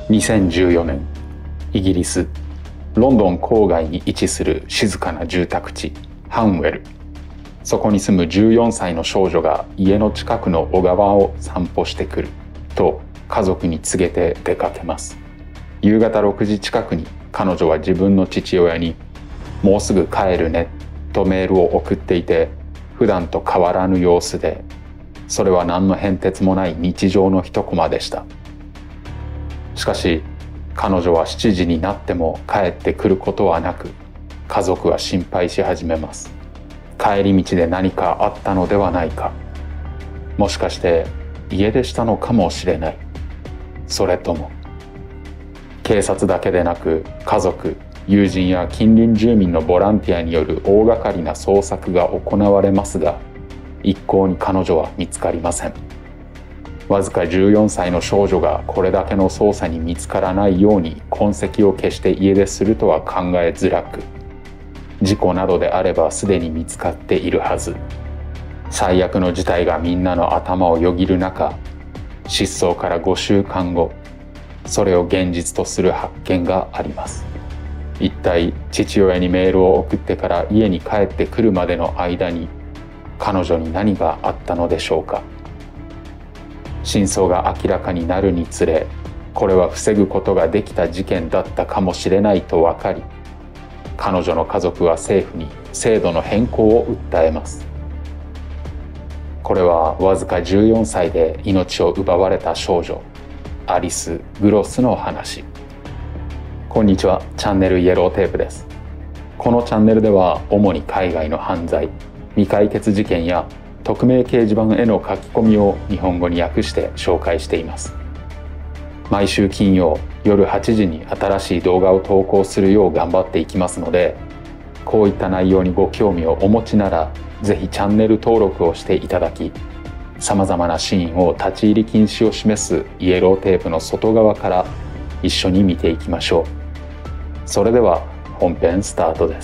2014年、イギリスロンドン郊外に位置する静かな住宅地ハンウェル。そこに住む14歳の少女が家の近くの小川を散歩してくると家族に告げて出かけます。夕方6時近くに彼女は自分の父親に「もうすぐ帰るね」とメールを送っていて、普段と変わらぬ様子で、それは何の変哲もない日常の一コマでした。しかし彼女は7時になっても帰ってくることはなく、家族は心配し始めます。帰り道で何かあったのではないか、もしかして家出したのかもしれない、それとも。警察だけでなく家族、友人や近隣住民のボランティアによる大掛かりな捜索が行われますが、一向に彼女は見つかりません。わずか14歳の少女がこれだけの捜査に見つからないように痕跡を消して家出するとは考えづらく、事故などであればすでに見つかっているはず。最悪の事態がみんなの頭をよぎる中、失踪から5週間後、それを現実とする発見があります。一体父親にメールを送ってから家に帰ってくるまでの間に彼女に何があったのでしょうか。真相が明らかになるにつれ、これは防ぐことができた事件だったかもしれないと分かり、彼女の家族は政府に制度の変更を訴えます。これはわずか14歳で命を奪われた少女アリス・グロスの話。こんにちは、チャンネルイエローテープです。このチャンネルでは主に海外の犯罪、未解決事件や匿名掲示板への書き込みを日本語に訳して紹介しています。毎週金曜夜8時に新しい動画を投稿するよう頑張っていきますので、こういった内容にご興味をお持ちならぜひチャンネル登録をしていただき、さまざまなシーンを立ち入り禁止を示すイエローテープの外側から一緒に見ていきましょう。それでは本編スタートです。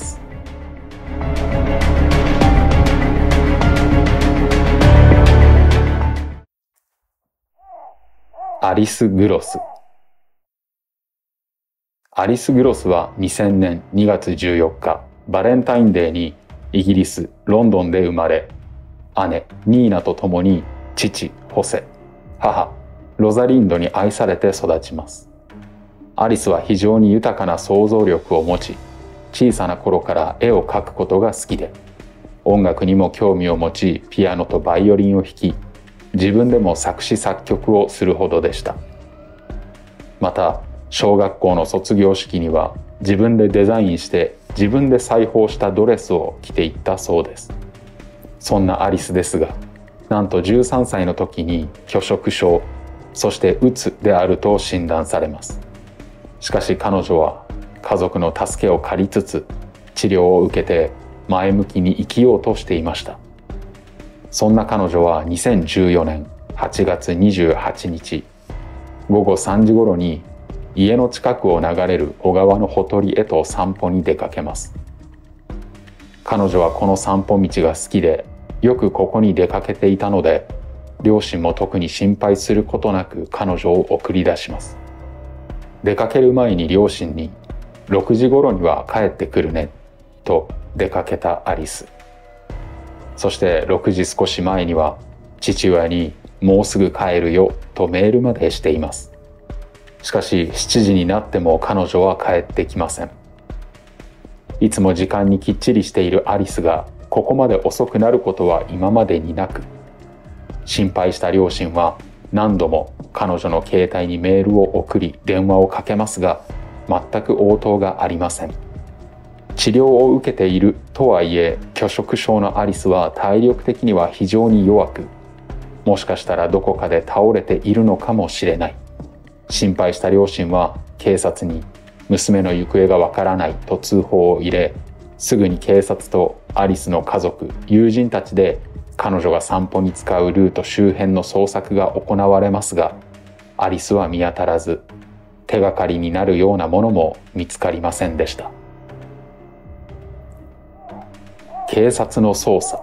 アリス・グロス。アリス・グロスは2000年2月14日バレンタインデーにイギリス・ロンドンで生まれ、姉ニーナと共に父ホセ、母ロザリンドに愛されて育ちます。アリスは非常に豊かな想像力を持ち、小さな頃から絵を描くことが好きで、音楽にも興味を持ち、ピアノとバイオリンを弾き、自分でも作詞作曲をするほどでした。また小学校の卒業式には自分でデザインして自分で裁縫したドレスを着ていったそうです。そんなアリスですが、なんと13歳の時に拒食症、そしてうつであると診断されます。しかし彼女は家族の助けを借りつつ治療を受けて前向きに生きようとしていました。そんな彼女は2014年8月28日午後3時頃に家の近くを流れる小川のほとりへと散歩に出かけます。彼女はこの散歩道が好きでよくここに出かけていたので、両親も特に心配することなく彼女を送り出します。出かける前に両親に6時頃には帰ってくるねと出かけたアリス。そして6時少し前には父親にもうすぐ帰るよとメールまでしています。しかし7時になっても彼女は帰ってきません。いつも時間にきっちりしているアリスがここまで遅くなることは今までになく、心配した両親は何度も彼女の携帯にメールを送り電話をかけますが、全く応答がありません。治療を受けているとはいえ、拒食症のアリスは体力的には非常に弱く、もしかしたらどこかで倒れているのかもしれない。心配した両親は警察に娘の行方がわからないと通報を入れ、すぐに警察とアリスの家族、友人たちで彼女が散歩に使うルート周辺の捜索が行われますが、アリスは見当たらず、手がかりになるようなものも見つかりませんでした。警察の捜査。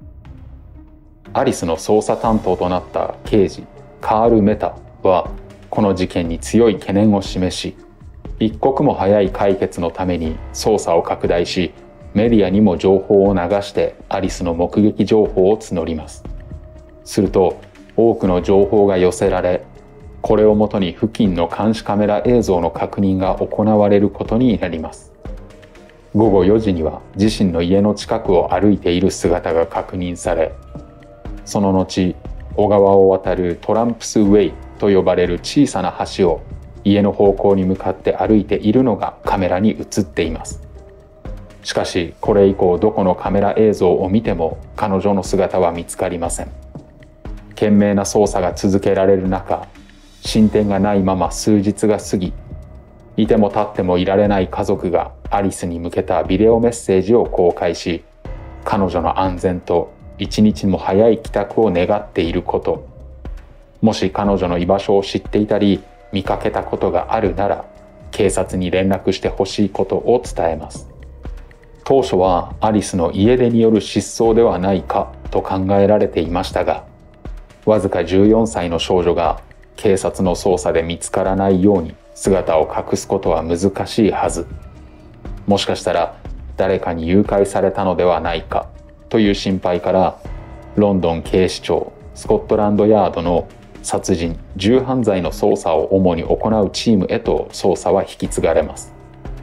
アリスの捜査担当となった刑事カール・メタはこの事件に強い懸念を示し、一刻も早い解決のために捜査を拡大し、メディアにも情報を流してアリスの目撃情報を募ります。すると多くの情報が寄せられ、これをもとに付近の監視カメラ映像の確認が行われることになります。午後4時には自身の家の近くを歩いている姿が確認され、その後小川を渡るトランプスウェイと呼ばれる小さな橋を家の方向に向かって歩いているのがカメラに映っています。しかしこれ以降どこのカメラ映像を見ても彼女の姿は見つかりません。懸命な捜査が続けられる中、進展がないまま数日が過ぎ、いても立ってもいられない家族がアリスに向けたビデオメッセージを公開し、彼女の安全と一日も早い帰宅を願っていること、もし彼女の居場所を知っていたり見かけたことがあるなら警察に連絡してほしいことを伝えます。当初はアリスの家出による失踪ではないかと考えられていましたが、わずか14歳の少女が警察の捜査で見つからないように姿を隠すことは難しいはず。もしかしたら誰かに誘拐されたのではないかという心配から、ロンドン警視庁スコットランドヤードの殺人・銃犯罪の捜査を主に行うチームへと捜査は引き継がれます。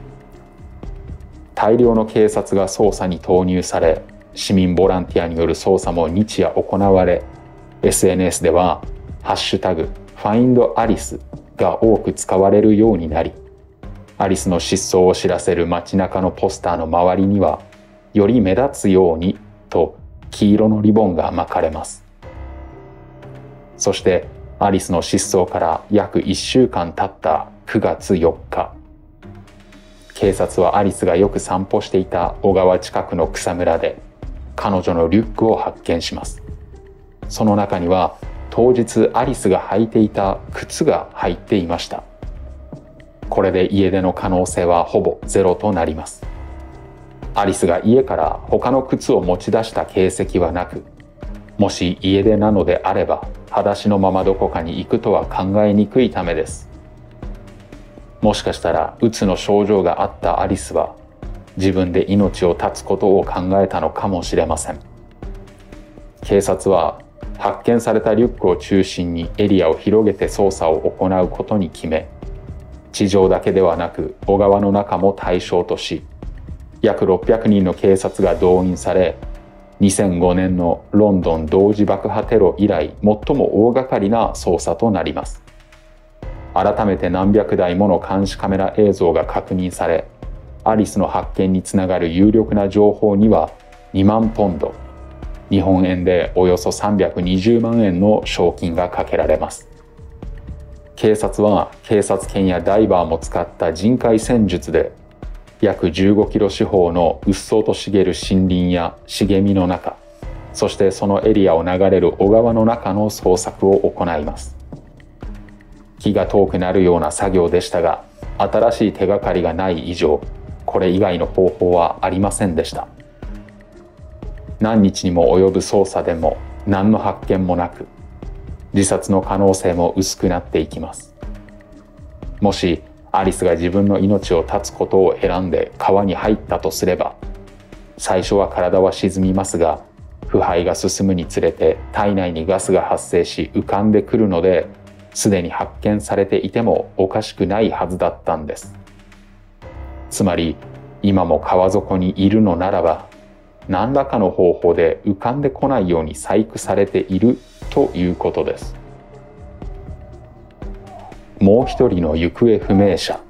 大量の警察が捜査に投入され、市民ボランティアによる捜査も日夜行われ、SNS ではハッシュタグ #FindAlice が多く使われるようになり、アリスの失踪を知らせる街中のポスターの周りには、より目立つようにと黄色のリボンが巻かれます。そしてアリスの失踪から約1週間経った9月4日、警察はアリスがよく散歩していた小川近くの草むらで彼女のリュックを発見します。その中には当日アリスが履いていた靴が入っていました。これで家出の可能性はほぼゼロとなります。アリスが家から他の靴を持ち出した形跡はなく、もし家出なのであれば裸足のままどこかに行くとは考えにくいためです。もしかしたらうつの症状があったアリスは自分で命を絶つことを考えたのかもしれません。警察は発見されたリュックを中心にエリアを広げて捜査を行うことに決め、地上だけではなく小川の中も対象とし、約600人の警察が動員され、2005年のロンドン同時爆破テロ以来最も大掛かりな捜査となります。改めて何百台もの監視カメラ映像が確認され、アリスの発見につながる有力な情報には2万ポンド、日本円でおよそ320万円の賞金がかけられます。警察は警察犬やダイバーも使った人海戦術で、約15キロ四方のうっそうと茂る森林や茂みの中、そしてそのエリアを流れる小川の中の捜索を行います。気が遠くなるような作業でしたが、新しい手がかりがない以上、これ以外の方法はありませんでした。何日にも及ぶ捜査でも何の発見もなく、自殺の可能性も薄くなっていきます。もしアリスが自分の命を絶つことを選んで川に入ったとすれば、最初は体は沈みますが、腐敗が進むにつれて体内にガスが発生し浮かんでくるので、すでに発見されていてもおかしくないはずだったんです。つまり今も川底にいるのならば、何らかの方法で浮かんでこないように細工されているということです。もう一人の行方不明者。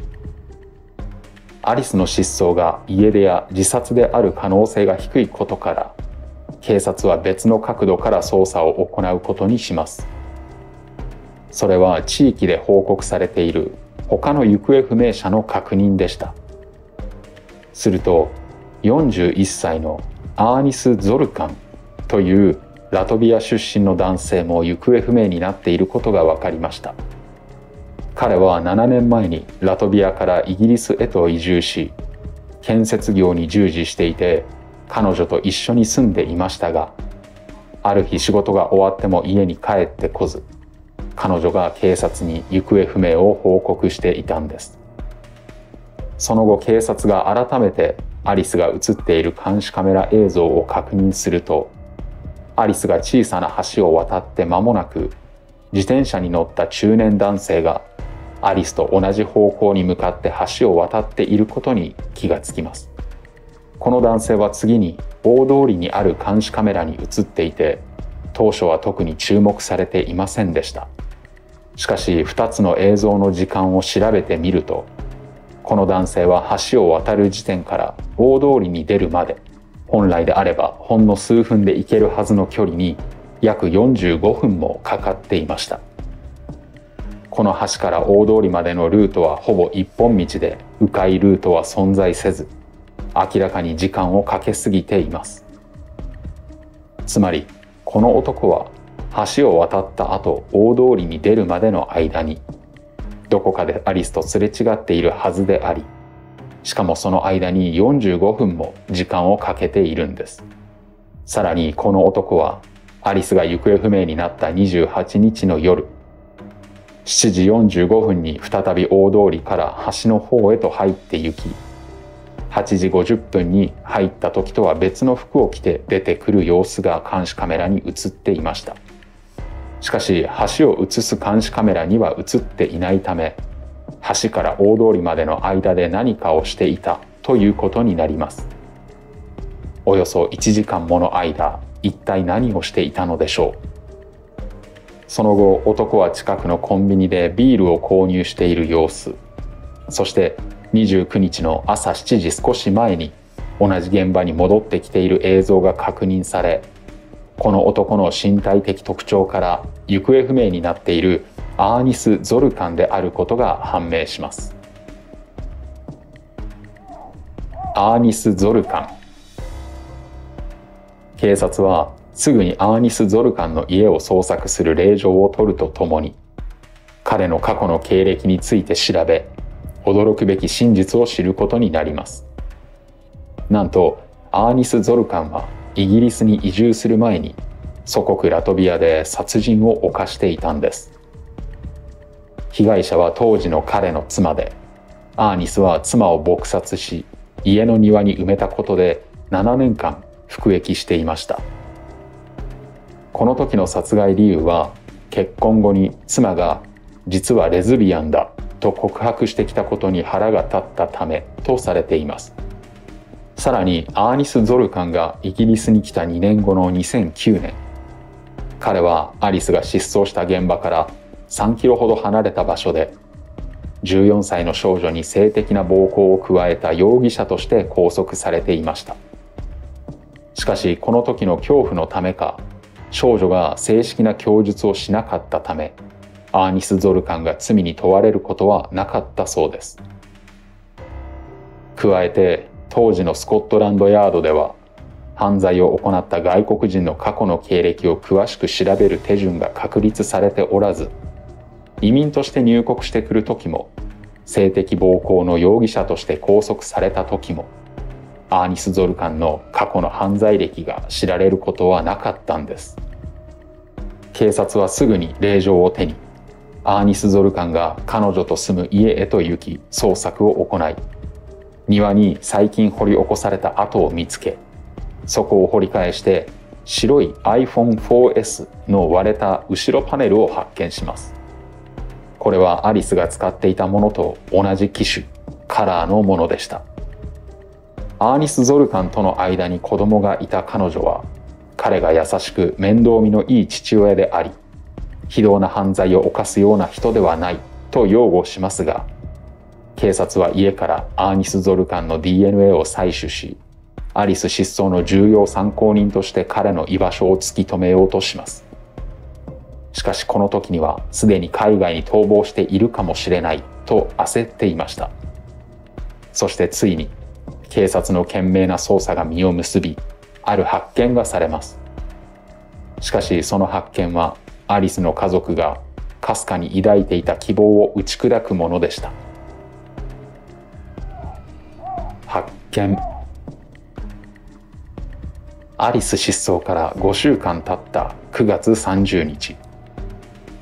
アリスの失踪が家出や自殺である可能性が低いことから、警察は別の角度から捜査を行うことにします。それは地域で報告されている他の行方不明者の確認でした。すると、41歳のアーニス・ゾルカンというラトビア出身の男性も行方不明になっていることが分かりました。彼は7年前にラトビアからイギリスへと移住し、建設業に従事していて、彼女と一緒に住んでいましたが、ある日仕事が終わっても家に帰ってこず、 彼女が警察に行方不明を報告していたんです。その後警察が改めてアリスが映っている監視カメラ映像を確認すると、アリスが小さな橋を渡って間もなく自転車に乗った中年男性がアリスと同じ方向に向かって橋を渡っていることに気がつきます。この男性は次に大通りにある監視カメラに映っていて、当初は特に注目されていませんでした。しかし2つの映像の時間を調べてみると、この男性は橋を渡る時点から大通りに出るまで、本来であればほんの数分で行けるはずの距離に約45分もかかっていました。この橋から大通りまでのルートはほぼ一本道で、迂回ルートは存在せず、明らかに時間をかけすぎています。つまりこの男は橋を渡った後大通りに出るまでの間にどこかでアリスとすれ違っているはずであり、しかもその間に45分も時間をかけているんです。さらにこの男はアリスが行方不明になった28日の夜7時45分に再び大通りから橋の方へと入って行き、8時50分に入った時とは別の服を着て出てくる様子が監視カメラに映っていました。しかし橋を映す監視カメラには映っていないため、橋から大通りまでの間で何かをしていたということになります。およそ1時間もの間、一体何をしていたのでしょう。その後、男は近くのコンビニでビールを購入している様子、そして29日の朝7時少し前に同じ現場に戻ってきている映像が確認され、この男の身体的特徴から行方不明になっているアーニス・ゾルカンであることが判明します。アーニス・ゾルカン。警察はすぐにアーニス・ゾルカンの家を捜索する令状を取るとともに、彼の過去の経歴について調べ、驚くべき真実を知ることになります。なんとアーニス・ゾルカンはイギリスに移住する前に祖国ラトビアで殺人を犯していたんです。被害者は当時の彼の妻で、アーニスは妻を撲殺し家の庭に埋めたことで7年間服役していました。この時の殺害理由は、結婚後に妻が実はレズビアンだと告白してきたことに腹が立ったためとされています。さらにアーニス・ゾルカンがイギリスに来た2年後の2009年、彼はアリスが失踪した現場から3キロほど離れた場所で14歳の少女に性的な暴行を加えた容疑者として拘束されていました。しかしこの時の恐怖のためか、少女が正式な供述をしなかったため、アーニス・ゾルカンが罪に問われることはなかったそうです。加えて当時のスコットランドヤードでは、犯罪を行った外国人の過去の経歴を詳しく調べる手順が確立されておらず、移民として入国してくる時も、性的暴行の容疑者として拘束された時も、アーニス・ゾルカンの過去の犯罪歴が知られることはなかったんです。警察はすぐに令状を手に、アーニス・ゾルカンが彼女と住む家へと行き捜索を行い、庭に最近掘り起こされた跡を見つけ、そこを掘り返して白い iPhone4S の割れた後ろパネルを発見します。これはアリスが使っていたものと同じ機種、カラーのものでした。アーニス・ゾルカンとの間に子供がいた彼女は、彼が優しく面倒見のいい父親であり、非道な犯罪を犯すような人ではないと擁護しますが、警察は家からアーニス・ゾルカンの DNA を採取し、アリス失踪の重要参考人として彼の居場所を突き止めようとします。しかしこの時にはすでに海外に逃亡しているかもしれないと焦っていました。そしてついに警察の懸命な捜査が実を結び、ある発見がされます。しかしその発見はアリスの家族がかすかに抱いていた希望を打ち砕くものでした。発見。アリス失踪から5週間経った9月30日、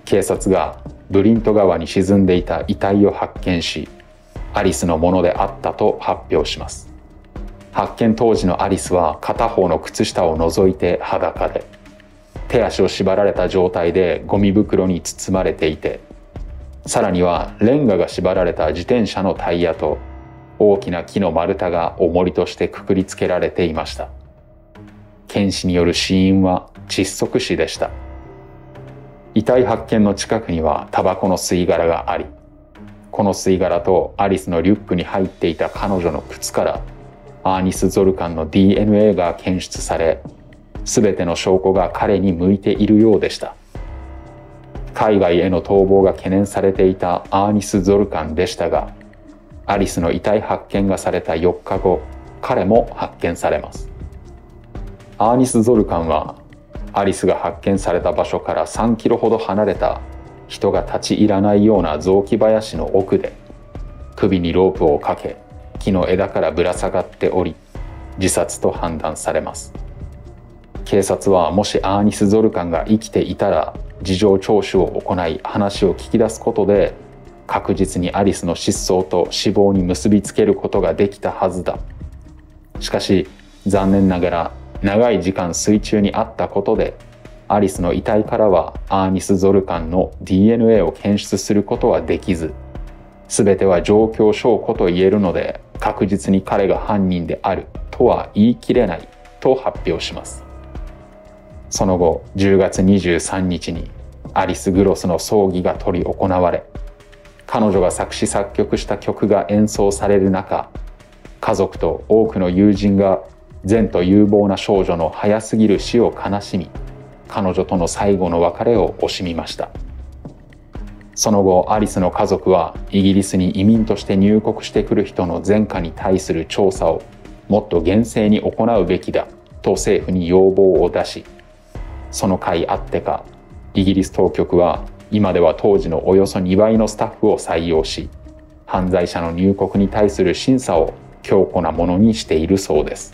警察がブリント川に沈んでいた遺体を発見し、アリスのものであったと発表します。発見当時のアリスは片方の靴下を除いて裸で、手足を縛られた状態でゴミ袋に包まれていて、さらにはレンガが縛られた自転車のタイヤと大きな木の丸太が重りとしてくくりつけられていました。検視による死因は窒息死でした。遺体発見の近くにはタバコの吸い殻があり、この吸い殻とアリスのリュックに入っていた彼女の靴からアーニス・ゾルカンの DNA が検出され、すべての証拠が彼に向いているようでした。海外への逃亡が懸念されていたアーニス・ゾルカンでしたが、アリスの遺体発見がされた4日後、彼も発見されます。アーニス・ゾルカンはアリスが発見された場所から3キロほど離れた人が立ち入らないような雑木林の奥で首にロープをかけ、木の枝からぶら下がっており、自殺と判断されます。警察はもしアーニス・ゾルカンが生きていたら事情聴取を行い、話を聞き出すことで確実にアリスの失踪と死亡に結びつけることができたはずだ。しかし残念ながら長い時間水中にあったことで、アリスの遺体からはアーニス・ゾルカンの DNA を検出することはできず、全ては状況証拠と言えるので確実に彼が犯人であるとは言い切れないと発表します。その後10月23日にアリス・グロスの葬儀が執り行われ、彼女が作詞作曲した曲が演奏される中、家族と多くの友人が前途有望な少女の早すぎる死を悲しみ、彼女との最後の別れを惜しみました。その後アリスの家族はイギリスに移民として入国してくる人の前科に対する調査をもっと厳正に行うべきだと政府に要望を出し、その甲斐あってかイギリス当局は今では当時のおよそ2倍のスタッフを採用し、犯罪者の入国に対する審査を強固なものにしているそうです。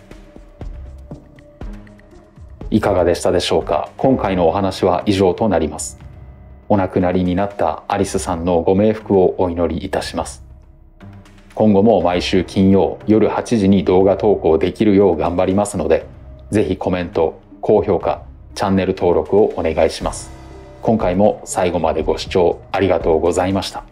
いかがでしたでしょうか。今回のお話は以上となります。お亡くなりになったアリスさんのご冥福をお祈りいたします。今後も毎週金曜夜8時に動画投稿できるよう頑張りますので、ぜひコメント、高評価、チャンネル登録をお願いします。今回も最後までご視聴ありがとうございました。